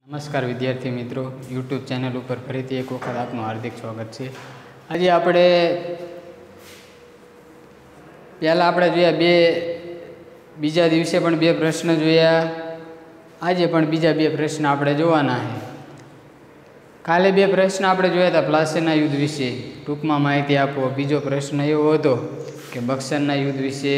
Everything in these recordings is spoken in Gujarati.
નમસ્કાર વિદ્યાર્થી મિત્રો, યુટ્યુબ ચેનલ ઉપર ફરીથી એક વખત આપનું હાર્દિક સ્વાગત છે। આજે આપણે જોયા બીજા દિવસે પણ બે પ્રશ્ન જોયા, આજે પણ બીજા બે પ્રશ્ન આપણે જોવાના છે। કાલે બે પ્રશ્ન આપણે જોયા હતા પ્લાસીના યુદ્ધ વિશે, ટૂંકમાં માહિતી આપો। બીજો પ્રશ્ન એવો હતો કે બક્સરના યુદ્ધ વિશે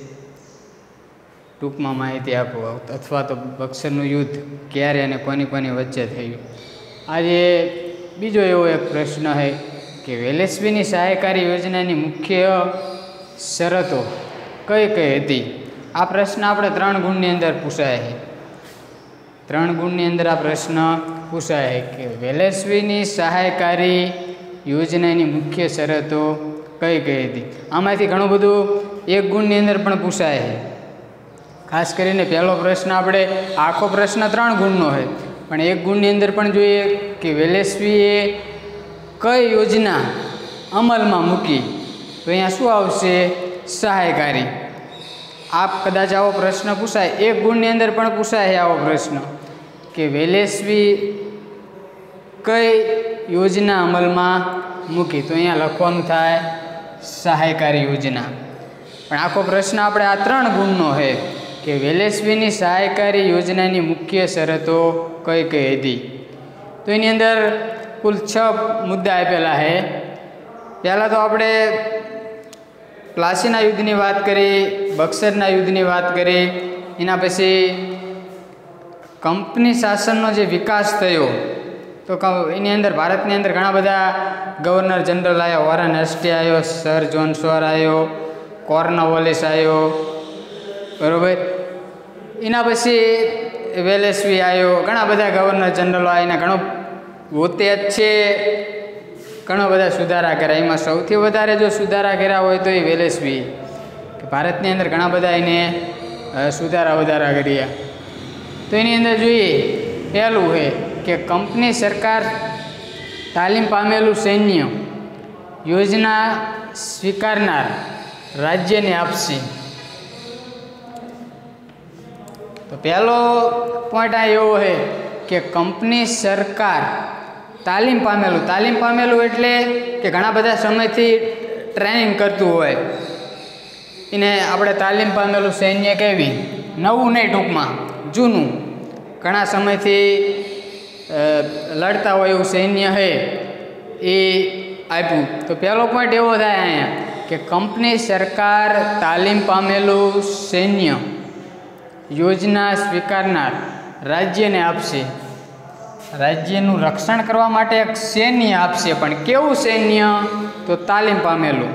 ટૂંકમાં માહિતી આપો, અથવા તો બક્સરનું યુદ્ધ ક્યારે અને કોની કોની વચ્ચે થયું। આજે બીજો એવો એક પ્રશ્ન છે કે વેલેસ્લીની સહાયકારી યોજનાની મુખ્ય શરતો કઈ કઈ હતી। આ પ્રશ્ન આપણે 3 ગુણની અંદર પૂછાય છે। 3 ગુણની અંદર આ પ્રશ્ન પૂછાય છે કે વેલેસ્લીની સહાયકારી યોજનાની મુખ્ય શરતો કઈ કઈ હતી। આમાંથી ઘણું બધું 1 ગુણની અંદર પણ પૂછાય છે। ખાસ કરીને પહેલો પ્રશ્ન આપણે આખો પ્રશ્ન 3 ગુણનો છે, પણ 1 ગુણની અંદર પણ જોઈએ કે વેલેસ્લીએ કઈ યોજના અમલમાં મૂકી, તો અહીંયા શું આવશે? સહાયકારી। આપ કદાચ આવો પ્રશ્ન પૂછાય, 1 ગુણની અંદર પણ પૂછાય છે આવો પ્રશ્ન કે વેલેસ્લી કઈ યોજના અમલમાં મૂકી, તો અહીંયા લખવાનું થાય સહાયકારી યોજના। પણ આખો પ્રશ્ન આપણે આ 3 ગુણનો છે કે વેલેસ્લીની સહાયકારી યોજનાની મુખ્ય શરતો કઈ કઈ હતી। તો એની અંદર કુલ 6 મુદ્દા આપેલા છે। પહેલાં તો આપણે પ્લાસીના યુદ્ધની વાત કરી, બક્સરના યુદ્ધની વાત કરી, એના પછી કંપની શાસનનો જે વિકાસ થયો, તો એની અંદર ભારતની અંદર ઘણા બધા ગવર્નર જનરલ આવ્યા। વોરેન હસ્ટી આવ્યો, સર જોન સ્વર આવ્યો, કોર્નવોલિસ આવ્યો, બરાબર। એના પછી વેલેસ્લી આવ્યો, ઘણા બધા ગવર્નર જનરલો આવીને ઘણો પોતે જ છે ઘણો બધા સુધારા કર્યા। એમાં સૌથી વધારે જો સુધારા કર્યા હોય તો એ વેલેસ્લી, કે ભારતની અંદર ઘણા બધા એને સુધારા વધારા કર્યા। તો એની અંદર જોઈએ પહેલું છે કે કંપની સરકાર તાલીમ પામેલું સૈન્ય યોજના સ્વીકારનાર રાજ્યને આપશે। તો પહેલો પોઈન્ટ આ એવો છે કે કંપની સરકાર તાલીમ પામેલું એટલે કે ઘણા બધા સમયથી ટ્રેનિંગ કરતું હોય એને આપણે તાલીમ પામેલું સૈન્ય કહેવી। નવું નહીં, ટૂંકમાં જૂનું, ઘણા સમયથી લડતા હોય એવું સૈન્ય છે એ આપ્યું। તો પહેલો પોઈન્ટ એવો થાય અહીંયા કે કંપની સરકાર તાલીમ પામેલું સૈન્ય યોજના સ્વીકારનાર રાજ્યને આપશે। રાજ્યનું રક્ષણ કરવા માટે એક સૈન્ય આપશે, પણ કેવું સૈન્ય? તો તાલીમ પામેલું।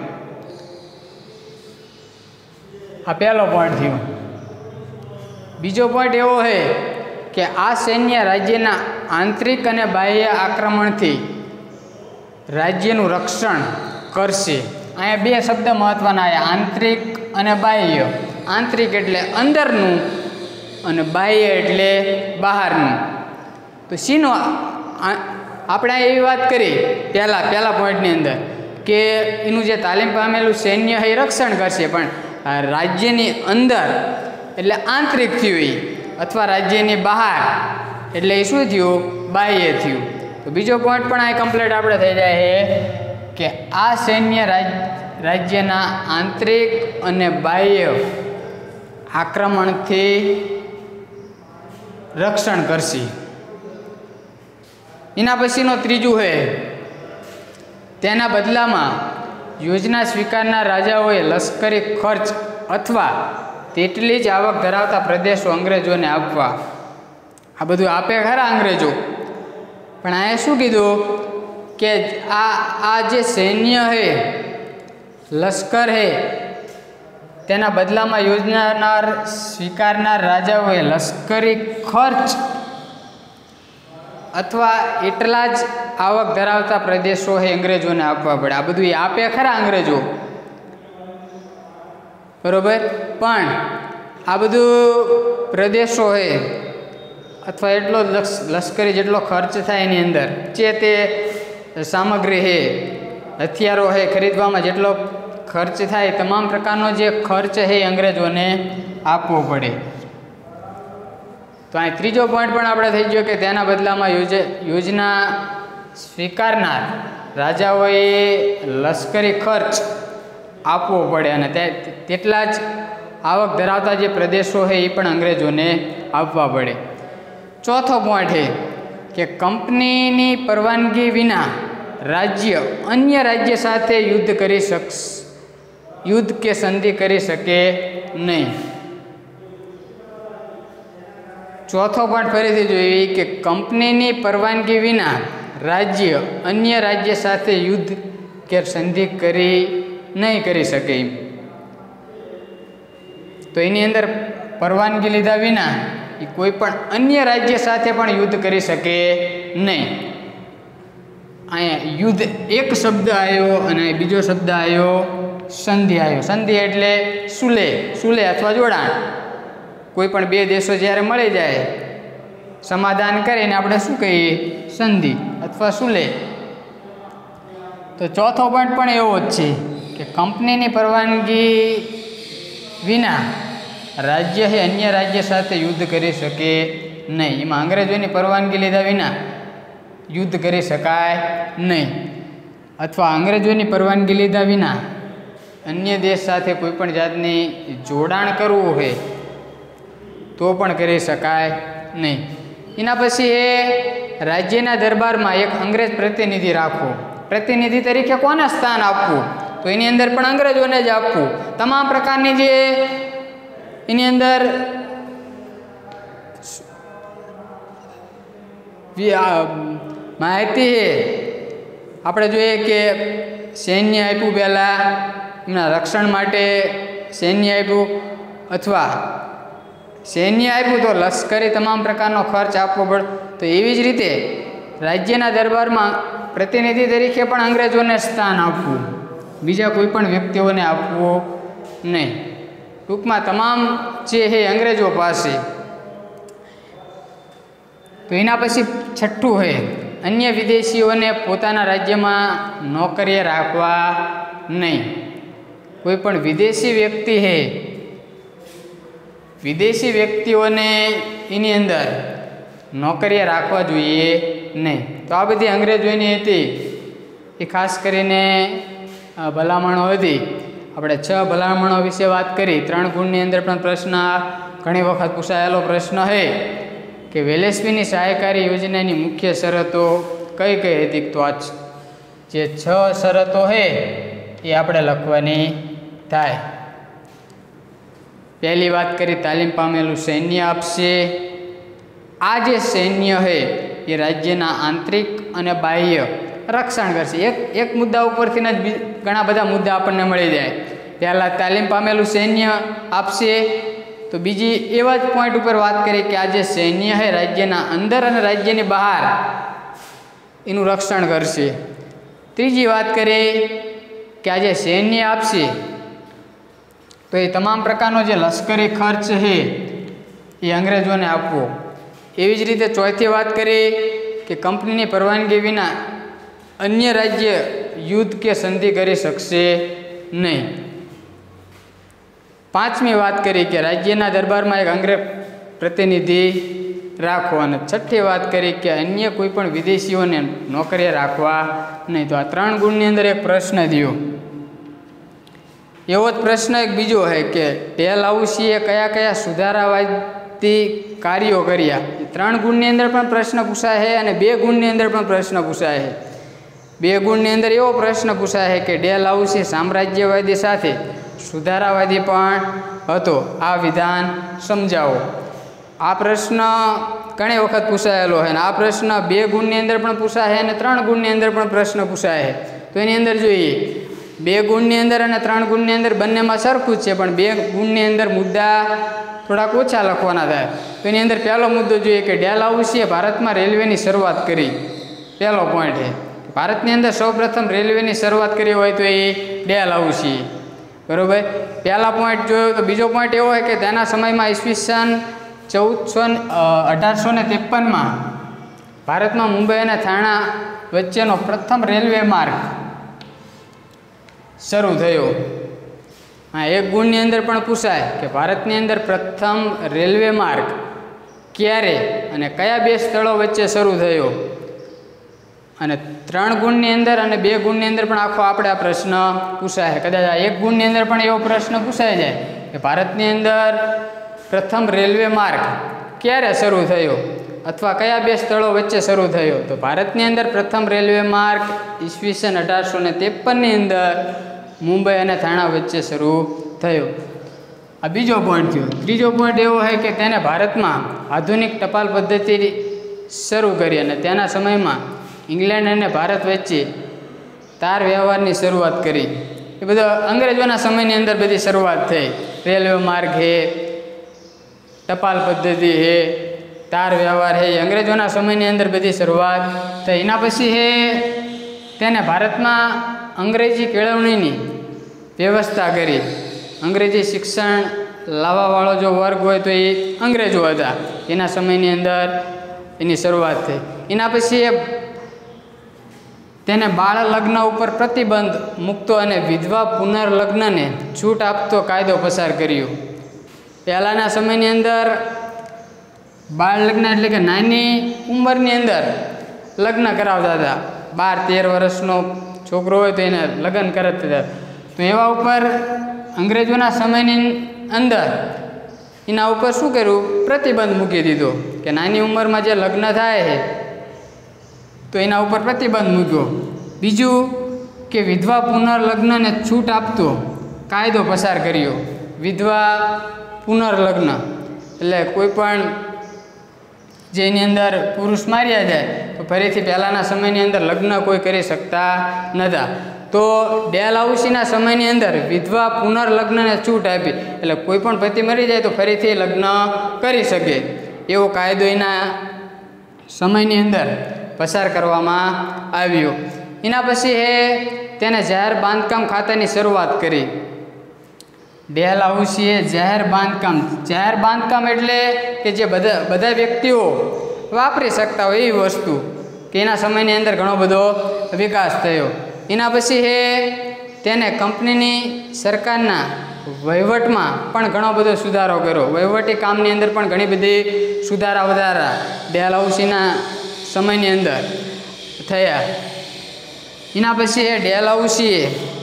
આ પહેલો પોઈન્ટ થયો। બીજો પોઈન્ટ એવો છે કે આ સૈન્ય રાજ્યના આંતરિક અને બાહ્ય આક્રમણથી રાજ્યનું રક્ષણ કરશે। અહીંયા 2 શબ્દ મહત્વના આવ્યા, આંતરિક અને બાહ્ય। આંતરિક એટલે અંદરનું અને બાહ્ય એટલે બહારનું। તો શીનો આપણે એવી વાત કરી પહેલા પોઈન્ટની અંદર કે એનું જે તાલીમ પામેલું સૈન્ય છે એ રક્ષણ કરશે, પણ રાજ્યની અંદર એટલે આંતરિક થયું, અથવા રાજ્યની બહાર એટલે એ શું થયું? બાહ્ય થયું। તો બીજો પોઈન્ટ પણ આ કમ્પ્લીટ આપણે થઈ જાય છે કે આ સૈન્ય રાજ્યના આંતરિક અને બાહ્ય આક્રમણથી રક્ષણ કરશે। એના પછીનો ત્રીજું છે તેના બદલામાં યોજના સ્વીકારનાર રાજાઓએ લશ્કરી ખર્ચ અથવા તેટલી જ આવક ધરાવતા પ્રદેશો અંગ્રેજોને આપવા। આ બધું આપે ખરા અંગ્રેજો, પણ અહીંયા શું કીધું કે આ જે સૈન્ય છે, લશ્કર છે, તેના બદલામાં યોજના સ્વીકારનાર રાજાઓએ લશ્કરી ખર્ચ અથવા એટલા જ આવક ધરાવતા પ્રદેશો છે અંગ્રેજોને આપવા પડે। આ બધું એ આપે ખરા અંગ્રેજો, બરાબર, પણ આ બધું પ્રદેશો છે અથવા એટલો લશ્કરી જેટલો ખર્ચ થાય એની અંદર, જે તે સામગ્રી છે, હથિયારો છે ખરીદવામાં જેટલો ખર્ચ થાય, તમામ પ્રકારનો જે ખર્ચ છે એ અંગ્રેજોને આપવો પડે। તો તો અહીં ત્રીજો પોઈન્ટ પણ આપણે થઈ ગયો કે તેના બદલામાં યોજના સ્વીકારનાર રાજાઓએ લશ્કરી ખર્ચ આપવો પડે અને તેટલા જ આવક ધરાવતા જે પ્રદેશો છે એ પણ અંગ્રેજોને આપવા પડે. ચોથો પોઈન્ટ છે કે કંપનીની પરવાનગી વિના રાજ્ય અન્ય રાજ્ય સાથે યુદ્ધ કે સંધિ કરી શકે નહીં. ચોથો પોઈન્ટ ફરીથી જોઈએ કે કંપનીની પરવાનગી વિના રાજ્ય અન્ય રાજ્ય સાથે યુદ્ધ કે સંધિ નહીં કરી શકે. તો એની અંદર પરવાનગી લીધા વિના એ કોઈ પણ અન્ય રાજ્ય સાથે પણ યુદ્ધ કરી શકે નહીં. અહીંયા યુદ્ધ એક શબ્દ આવ્યો અને બીજો શબ્દ આવ્યો સંધિ આવ્યો. સંધિ એટલે સુલે અથવા જોડાણ. કોઈ પણ બે દેશો જ્યારે મળી જાય સમાધાન કરીને આપણે શું કહીએ? સંધિ અથવા સુલે. તો ચોથો પોઈન્ટ પણ એવો જ છે કે કંપનીની પરવાનગી વિના રાજ્ય એ અન્ય રાજ્ય સાથે યુદ્ધ કરી શકે નહીં. એમાં અંગ્રેજોની પરવાનગી લીધા વિના યુદ્ધ કરી શકાય નહીં, અથવા અંગ્રેજોની પરવાનગી લીધા વિના અન્ય દેશ સાથે કોઈ પણ જાતની જોડાણ કરવું હોય તો પણ કરી શકાય નહીં. એના પછી એ રાજ્યના દરબારમાં એક અંગ્રેજ પ્રતિનિધિ રાખવો. પ્રતિનિધિ તરીકે કોને સ્થાન આપવું? તો એની અંદર પણ અંગ્રેજોને જ આપવું. તમામ પ્રકારની જે એની અંદર માહિતી છે આપણે જોઈએ કે સૈન્ય આપ્યું, પહેલાં એમના રક્ષણ માટે સૈન્ય આપ્યું, અથવા સૈન્ય આપ્યું તો લશ્કરી તમામ પ્રકારનો ખર્ચ આપવો પડે. તો એવી જ રીતે રાજ્યના દરબારમાં પ્રતિનિધિ તરીકે પણ અંગ્રેજોને સ્થાન આપવું, બીજા કોઈ પણ વ્યક્તિઓને આપવું નહીં. ટૂંકમાં તમામ જે છે અંગ્રેજો પાસે. તો એના પછી છઠ્ઠું છે અન્ય વિદેશીઓને પોતાના રાજ્યમાં નોકરીએ રાખવા નહીં. કોઈ પણ વિદેશી વ્યક્તિ છે, વિદેશી વ્યક્તિઓને એની અંદર નોકરીએ રાખવા જોઈએ નહીં. તો આ બધી અંગ્રેજોની હતી એ ખાસ કરીને ભલામણો હતી. આપણે 6 ભલામણો વિશે વાત કરી. 3 ગુણની અંદર પણ પ્રશ્ન ઘણી વખત પૂછાયેલો પ્રશ્ન છે કે વેલેસ્લીની સહાયકારી યોજનાની મુખ્ય શરતો કઈ કઈ હતી? તો આ જે 6 શરતો છે એ આપણે લખવાની થાય. પહેલી વાત કરી, તાલીમ પામેલું સૈન્ય આપશે. આ જે સૈન્ય છે એ રાજ્યના આંતરિક અને બાહ્ય રક્ષણ કરશે. એક મુદ્દા ઉપરથી જ ઘણા બધા મુદ્દા આપણને મળી જાય. પહેલાં તાલીમ પામેલું સૈન્ય આપશે. તો બીજી એવા જ પોઈન્ટ ઉપર વાત કરી કે આ જે સૈન્ય છે રાજ્યના અંદર અને રાજ્યની બહાર એનું રક્ષણ કરશે. ત્રીજી વાત કરીએ કે આ જે સૈન્ય આપશે તો એ તમામ પ્રકારનો જે લશ્કરી ખર્ચ છે એ અંગ્રેજોને આપવો. એવી જ રીતે ચોથી વાત કરીએ કે કંપનીની પરવાનગી વિના અન્ય રાજ્ય યુદ્ધ કે સંધિ કરી શકશે નહીં. પાંચમી વાત કરી કે રાજ્યના દરબારમાં એક અંગ્રેજ પ્રતિનિધિ રાખવો. અને છઠ્ઠી વાત કરી કે અન્ય કોઈ પણ વિદેશીઓને નોકરીએ રાખવા નહીં. તો આ 3 ગુણની અંદર એક પ્રશ્ન થયો. એવો જ પ્રશ્ન એક બીજો છે કે ડેલહાઉસીએ કયા કયા સુધારાવાદી કાર્યો કર્યા. 3 ગુણની અંદર પણ પ્રશ્ન પૂછાય છે અને 2 ગુણની અંદર પણ પ્રશ્ન પૂછાય છે. 2 ગુણની અંદર એવો પ્રશ્ન પૂછાય છે કે ડેલહાઉસી સામ્રાજ્યવાદી સાથે સુધારાવાદી પણ હતો, આ વિધાન સમજાવો. આ પ્રશ્ન ઘણી વખત પૂછાયેલો છે અને આ પ્રશ્ન 2 ગુણની અંદર પણ પૂછાય છે અને 3 ગુણની અંદર પણ પ્રશ્ન પૂછાય છે. તો એની અંદર જોઈએ 2 ગુણની અંદર અને 3 ગુણની અંદર બંનેમાં સરખું જ છે, પણ 2 ગુણની અંદર મુદ્દા થોડાક ઓછા લખવાના થાય. તો એની અંદર પહેલો મુદ્દો જોઈએ કે ડેલહાઉસીએ ભારતમાં રેલવેની શરૂઆત કરી. પહેલો પોઈન્ટ છે ભારતની અંદર સૌપ્રથમ રેલવેની શરૂઆત કરી હોય તો એ ડેલહાઉસી, બરાબર. પહેલા પોઈન્ટ જોયો. તો બીજો પોઈન્ટ એવો હોય કે તેના સમયમાં ઈસવીસન 1853માં ભારતમાં મુંબઈ અને થાણા વચ્ચેનો પ્રથમ રેલવે માર્ગ શરૂ થયો. હા, 1 ગુણની અંદર પણ પૂછાય કે ભારતની અંદર પ્રથમ રેલવે માર્ગ ક્યારે અને કયા બે સ્થળો વચ્ચે શરૂ થયો? અને 3 ગુણની અંદર અને 2 ગુણની અંદર પણ આખો આપણે આ પ્રશ્ન પૂછાય. કદાચ આ 1 ગુણની અંદર પણ એવો પ્રશ્ન પૂછાઈ જાય કે ભારતની અંદર પ્રથમ રેલવે માર્ગ ક્યારે શરૂ થયો અથવા કયા બે સ્થળો વચ્ચે શરૂ થયો? તો ભારતની અંદર પ્રથમ રેલવે માર્ગ ઈસવીસન 1853ની અંદર મુંબઈ અને થાણા વચ્ચે શરૂ થયો. આ બીજો પોઈન્ટ થયો. ત્રીજો પોઈન્ટ એવો છે કે તેને ભારતમાં આધુનિક ટપાલ પદ્ધતિ શરૂ કરી અને તેના સમયમાં ઇંગ્લેન્ડ અને ભારત વચ્ચે તાર વ્યવહારની શરૂઆત કરી. એ બધા અંગ્રેજોના સમયની અંદર બધી શરૂઆત થઈ. રેલવે માર્ગ છે, ટપાલ પદ્ધતિ છે, તાર વ્યવહાર છે, એ અંગ્રેજોના સમયની અંદર બધી શરૂઆત થઈ. એના પછી છે તેને ભારતમાં અંગ્રેજી કેળવણીની વ્યવસ્થા કરી. અંગ્રેજી શિક્ષણ લાવવાવાળો જો વર્ગ હોય તો એ અંગ્રેજો હતા. એના સમયની અંદર એની શરૂઆત થઈ. એના પછી તેને બાળ લગ્ન ઉપર પ્રતિબંધ મૂકતો અને વિધવા પુનર્લગ્નને છૂટ આપતો કાયદો પસાર કર્યો. પહેલાંના સમયની અંદર બાળ લગ્ન એટલે કે નાની ઉંમરની અંદર લગ્ન કરાવતા હતા. 12-13 વર્ષનો છોકરો હોય તો એને લગ્ન કરાવતા હતા. તો એવા ઉપર અંગ્રેજોના સમયની અંદર એના ઉપર શું કર્યું? પ્રતિબંધ મૂકી દીધો કે નાની ઉંમરમાં જે લગ્ન થાય છે તો એના ઉપર પ્રતિબંધ મૂક્યો. બીજું કે વિધવા પુનર્લગ્નને છૂટ આપતો કાયદો પસાર કર્યો. વિધવા પુનર્લગ્ન એટલે કોઈ પણ જેની અંદર પુરુષ માર્યા જાય તો ફરીથી પહેલાંના સમયની અંદર લગ્ન કોઈ કરી શકતા નહોતા. તો ડેલહાઉસીના સમયની અંદર વિધવા પુનર્લગ્નને છૂટ આપી. એટલે કોઈ પણ પતિ મરી જાય તો ફરીથી લગ્ન કરી શકે એવો કાયદો એના સમયની અંદર પસાર કરવામાં આવ્યો. એના પછી તેને જાહેર બાંધકામ ખાતાની શરૂઆત કરી. ડેલહાઉસીએ જાહેર બાંધકામ એટલે કે જે બધા વ્યક્તિઓ વાપરી શકતા હોય એવી વસ્તુ કે એના સમયની અંદર ઘણો બધો વિકાસ થયો. એના પછી તેને કંપનીની સરકારના વહીવટમાં પણ ઘણો બધો સુધારો કર્યો. વહીવટી કામની અંદર પણ ઘણી બધી સુધારા વધારા ડેલહાઉસીના સમયની અંદર થયા. એના પછી ડેલહાઉસીએ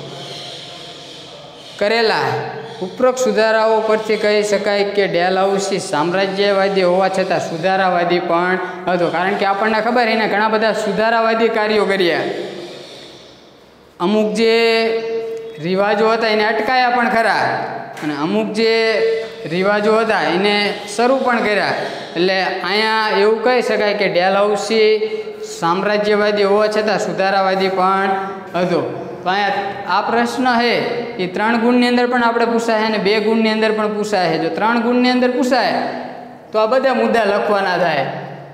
કરેલા ઉપરોક્ત સુધારાઓ પરથી કહી શકાય કે ડેલહાઉસી સામ્રાજ્યવાદી હોવા છતાં સુધારાવાદી પણ હતો. કારણ કે આપણને ખબર એને ઘણા બધા સુધારાવાદી કાર્યો કર્યા. અમુક જે રિવાજો હતા એને અટકાયા પણ ખરા અને અમુક જે રિવાજો હતા એને શરૂ પણ કર્યા. એટલે અહીંયા એવું કહી શકાય કે ડેલહાઉસી સામ્રાજ્યવાદી હોવા છતાં સુધારાવાદી પણ હતો. તો અહીંયા આ પ્રશ્ન છે એ 3 ગુણની અંદર પણ આપણે પૂછાય અને 2 ગુણની અંદર પણ પૂછાય છે. જો 3 ગુણની અંદર પૂછાય તો આ બધા મુદ્દા લખવાના થાય.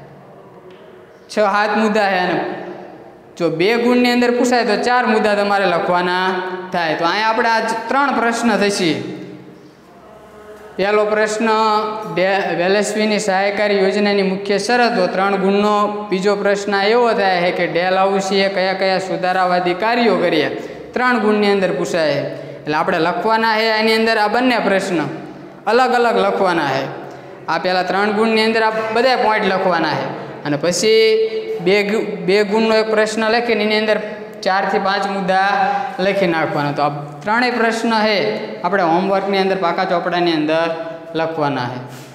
6-7 મુદ્દા છે અને જો 2 ગુણની અંદર પૂછાય તો 4 મુદ્દા તમારે લખવાના થાય. તો અહીંયા આપણે આ 3 પ્રશ્ન થશે. પહેલો પ્રશ્ન વેલેસ્લીની સહાયકારી યોજનાની મુખ્ય શરતો 3 ગુણનો. બીજો પ્રશ્ન એવો થાય છે કે ડેલહાઉસીએ કયા કયા સુધારાવાદી કાર્યો કર્યા 3 ગુણની અંદર પૂછાય. એટલે આપણે લખવાના છે એની અંદર આ બંને પ્રશ્ન અલગ અલગ લખવાના છે. આ પહેલાં 3 ગુણની અંદર આ બધા પોઈન્ટ લખવાના છે અને પછી 2 ગુણનો એક પ્રશ્ન લખીને એની અંદર 4 થી 5 મુદ્દા લખી નાખવાના. તો આ 3 પ્રશ્ન છે આપણે હોમવર્કની અંદર પાકા ચોપડાની અંદર લખવાના છે.